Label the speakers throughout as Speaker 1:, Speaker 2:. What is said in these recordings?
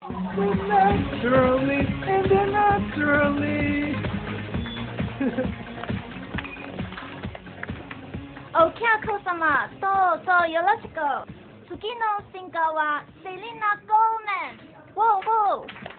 Speaker 1: Naturally and naturally.
Speaker 2: お客様、どうぞよろしく。次のシンガーはセリナ・ゴーメン。ウォーウォー。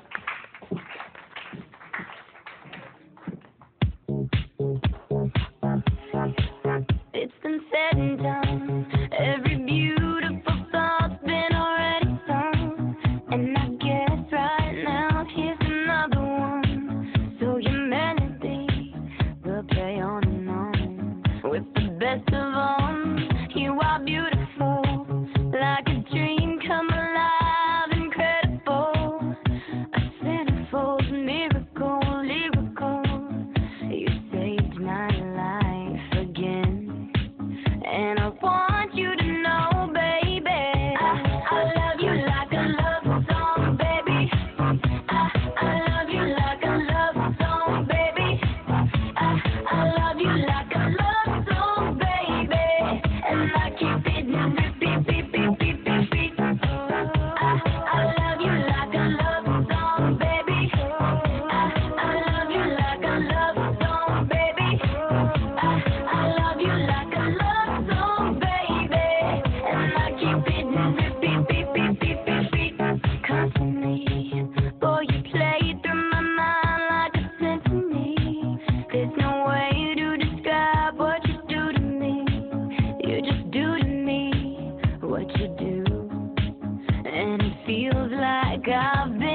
Speaker 3: It's been said and done. Every beautiful thought's been already sung. And I guess right now here's another one. So your melody will play on and on. With the best of all, you are beautiful. Like a dream come alive, incredible. A centerfold miracle, lyrical. You saved my life again. And I want you to know, baby, I love you like a love song, baby. I love you like a love song, baby. I love you like a love song, baby. And I keep it repeat, beep, beep, beep, beep, beep. I love you like a love song, baby. I love you like a love song, baby. I love you like a love song, baby. And I keep it repeat, beep, beep, beep, beep, beep. Constantly, boy, you play through my mind like a symphony. There's no way to describe what you do to me. You just do to me what you do. And it feels like I've been